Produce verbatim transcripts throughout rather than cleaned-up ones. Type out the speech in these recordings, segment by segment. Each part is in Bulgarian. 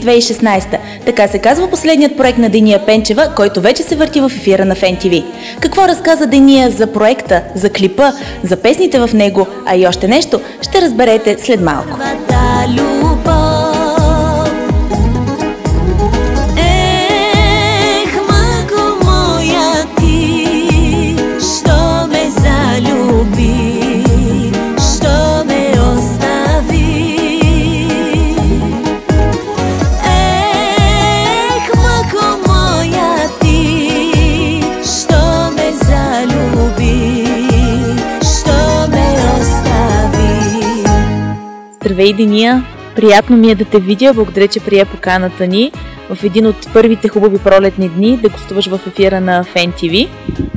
две хиляди и шестнадесета. Така се казва последният проект на Дения Пенчева, който вече се върти в ефира на Фен ти ви. Какво разказа Дения за проекта, за клипа, за песните в него, а и още нещо ще разберете след малко. Здравей, Дения! Приятно ми е да те видя. Благодаря, че прие поканата ни в един от първите хубави пролетни дни да гостуваш в ефира на Фен ти ви.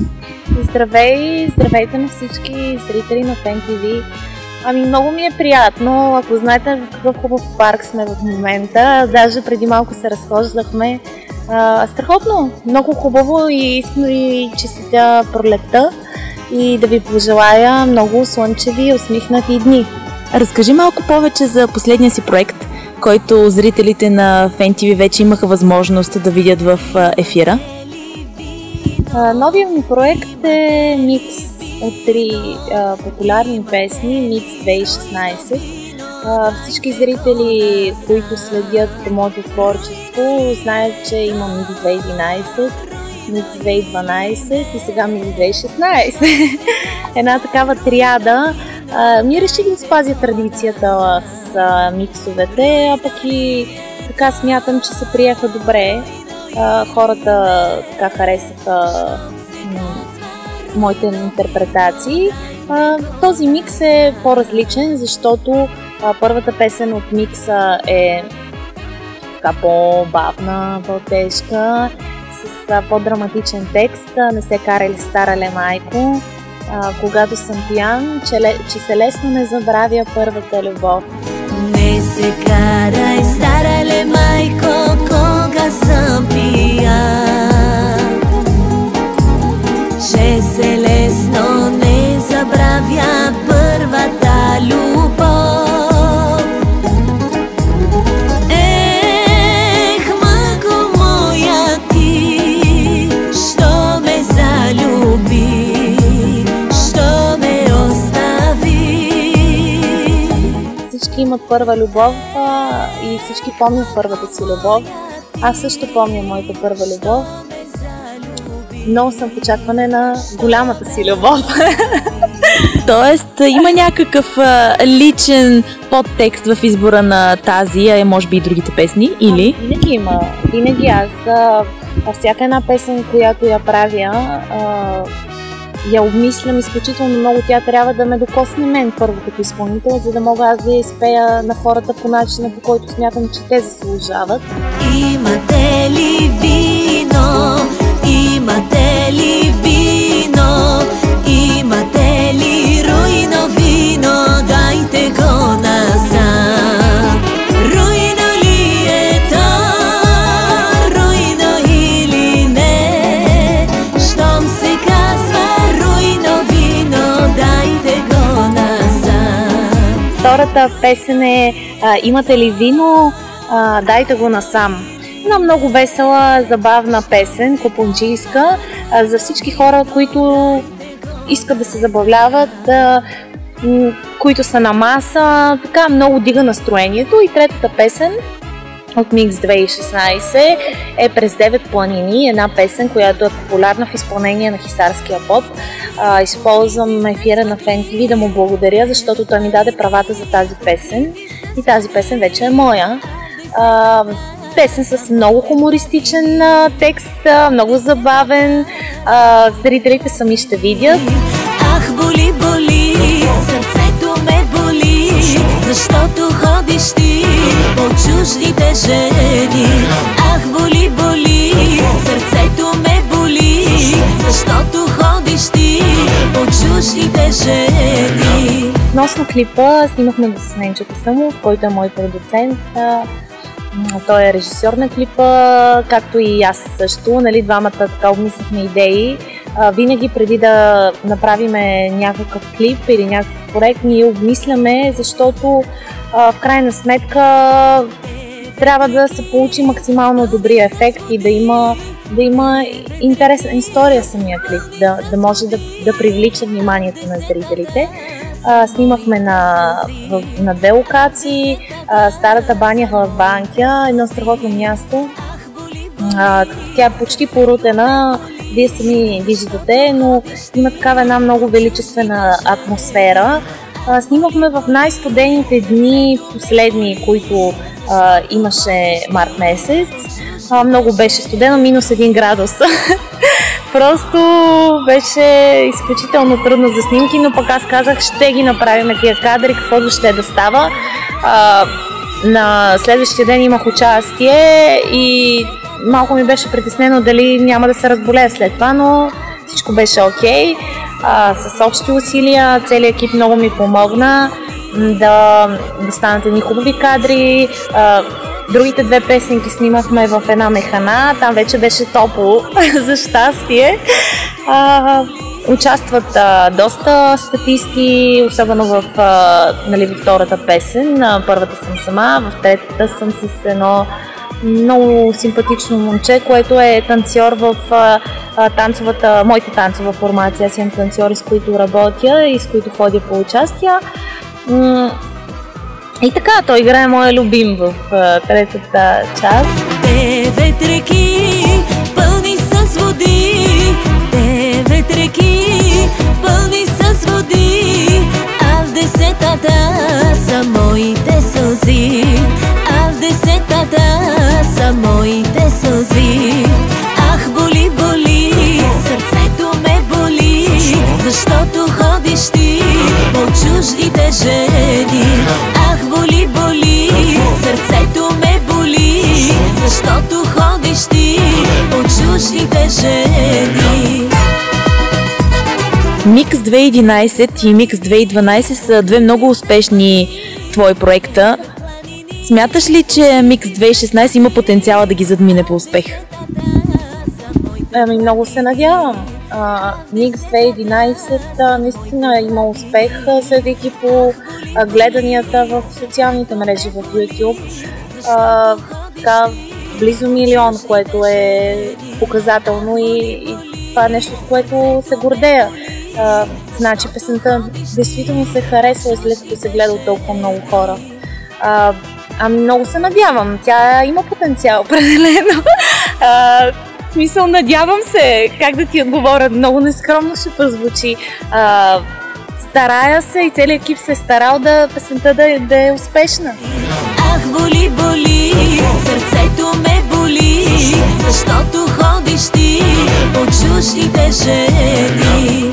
Здравей! Здравейте на всички зрители на Фен ти ви. Ами много ми е приятно. Ако знаете в какъв хубав парк сме в момента, даже преди малко се разхождахме. А, страхотно! Много хубаво и искам да ви честитя пролетта и да ви пожелая много слънчеви и усмихнати дни. Разкажи малко повече за последния си проект, който зрителите на Фен ти ви вече имаха възможност да видят в ефира. Новият ми проект е микс от три а, популярни песни, микс две хиляди и шестнадесета. А, всички зрители, които следят моето творчество, знаят, че има микс две хиляди и единадесета, микс две хиляди и дванадесета и сега микс две хиляди и шестнадесета. Една такава триада. А, ми реших да спазя традицията с а, миксовете, а пък и така смятам, че се приеха добре. А, хората така харесаха м- моите интерпретации. А, този микс е по-различен, защото а, първата песен от микса е така по-бавна, по-тежка, с а, по-драматичен текст. Не се карай ли старале майко, а, когато съм пиян, че, че се лесно не забравя първата любов. Не се карай старале майко, кога съм пиян, че се лесно не забравя първата любов. Ех, мако моя ти, що ме залюби, що ме остави. Всички имат първа любов а, и всички помнят първата си любов. Аз също помня моята първа любов. Много съм в очакване на голямата си любов. Тоест има някакъв а, личен подтекст в избора на тази, а може би и другите песни, или? А, винаги има. Винаги аз. А, всяка една песен, която я правя, а, я обмислям изключително много. Тя трябва да ме докосне мен първо като изпълнител, за да мога аз да я изпея на хората по начина, по който смятам, че те заслужават. Имате ли вино? Имате ли вино? Имате ли руино вино? Дайте го назад. Руино ли е то? Руино или не? Щом се казва руино вино, дайте го назад. Втората песен е а, Имате ли вино? А, дайте го насам. Една много весела, забавна песен, купунчийска, а, за всички хора, които искат да се забавляват, а, м- които са на маса, така много дига настроението. И третата песен от микс две хиляди и шестнадесета е През девет планини, една песен, която е популярна в изпълнение на хисарския поп. А, използвам ефира на Фен ти ви да му благодаря, защото той ми даде правата за тази песен и тази песен вече е моя. А, песен с много хумористичен а, текст, а, много забавен. А, зрителите сами ще видят. Ах, боли, боли, сърцето ме боли, защото ходиш ти по чуждите жени. Ах, боли, боли, сърцето ме боли, защото ходиш ти по чуждите жени. Относно клипа, снимахме го с Ненчето Самов, който е мой продуцент. Той е режисьор на клипа, както и аз също. Нали, двамата така обмислихме идеи. А, винаги преди да направим някакъв клип или някакъв проект, ние обмисляме, защото а, в крайна сметка трябва да се получи максимално добрия ефект и да има, да има интересна история самия клип, да, да може да, да привлича вниманието на зрителите. А, снимахме на, в, на две локации, а, старата баня в Банкя, едно страхотно място. А, тя е почти порутена, вие сами виждате, но има такава една много величествена атмосфера. А, снимахме в най-студените дни, последни, които а, имаше март месец. А, много беше студено, минус един градус. Просто беше изключително трудно за снимки, но пък аз казах, ще ги направим тия кадри, каквото ще да става. А, на следващия ден имах участие и малко ми беше притеснено дали няма да се разболея след това, но всичко беше окей. А, с общи усилия целият екип много ми помогна да, да станат едни хубави кадри. А, другите две песенки снимахме в една механа, там вече беше топло, за щастие. А, участват а, доста статисти, особено в, а, нали, във втората песен. А, първата съм сама, в третата съм с едно много симпатично момче, което е танцор в а, танцовата, моята танцова формация. Аз имам танцори, с които работя и с които ходя по участия. И така, той играе моя любим в а, третата част. Девет реки, пълни с води, девет реки, пълни с води, а в десетата са моите сълзи, а в десетата са моите сълзи. Ах, боли, боли, сърцето ме боли, защото ходиш ти по чуждите жени. Ах, боли, боли, сърцето ме боли, защото ходиш ти по чуждите жени. Микс две хиляди и единайсет и Микс две хиляди и дванайсет са две много успешни твои проекта. Смяташ ли, че Микс две хиляди и шестнайсет има потенциала да ги задмине по успех? Ами, много се надявам. Микс две хиляди и единайсет а, наистина има успех, следейки по а, гледанията в социалните мрежи в YouTube. А, така, близо милион, което е показателно и, и това е нещо, с което се гордея. А, значи песента действително се харесва, след като се гледа от толкова много хора. А, ами много се надявам, тя има потенциал, определено. А, в смисъл, надявам се, как да ти отговоря, много нескромно ще прозвучи. А, старая се и целият екип се е старал да песента да, да е успешна. Ах, боли, боли, сърцето ме боли, защото ходиш ти по чуждите жени.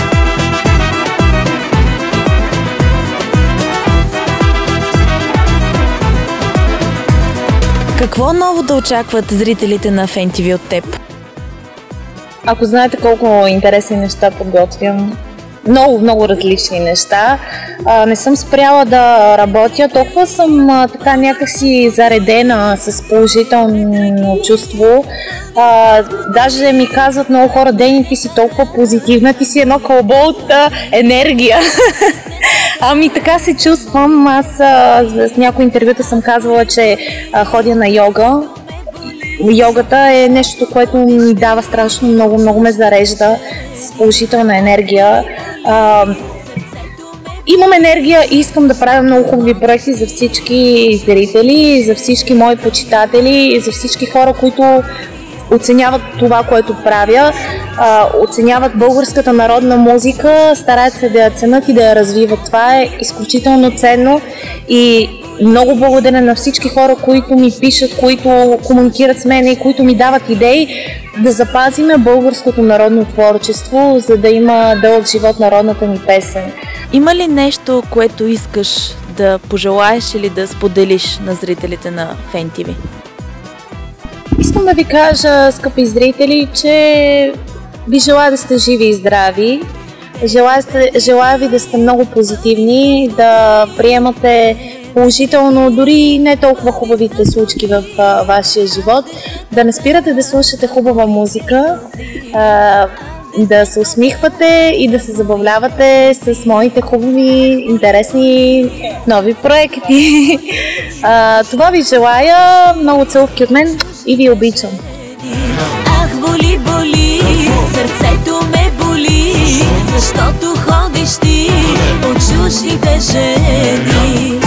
Какво ново да очакват зрителите на Фен ти ви от теб? Ако знаете колко интересни неща подготвям, много, много различни неща. А, не съм спряла да работя, толкова съм а, така някакси заредена с положително чувство. А, даже ми казват много хора: Дени, ти си толкова позитивна, ти си едно кълбо от а, енергия. Ами така се чувствам. Аз а, с някои интервюта съм казвала, че а, ходя на йога. Йогата е нещо, което ми дава страшно много, много ме зарежда с положителна енергия. А, имам енергия и искам да правя много хубави проекти за всички зрители, за всички мои почитатели, за всички хора, които оценяват това, което правя, а, оценяват българската народна музика, стараят се да я ценят и да я развиват. Това е изключително ценно и много благодаря на всички хора, които ми пишат, които комуникират с мен и които ми дават идеи да запазиме българското народно творчество, за да има дълъг живот народната ни песен. Има ли нещо, което искаш да пожелаеш или да споделиш на зрителите на Фен ти ви? Искам да ви кажа, скъпи зрители, че ви желая да сте живи и здрави. Желая, желая ви да сте много позитивни, да приемате положително дори не толкова хубавите случки в а, вашия живот, да не спирате да слушате хубава музика, а, да се усмихвате и да се забавлявате с моите хубави, интересни нови проекти. А, това ви желая, много целувки от мен и ви обичам. Ах, боли, боли, сърцето ме боли, защото ходиш ти от чуждите жени.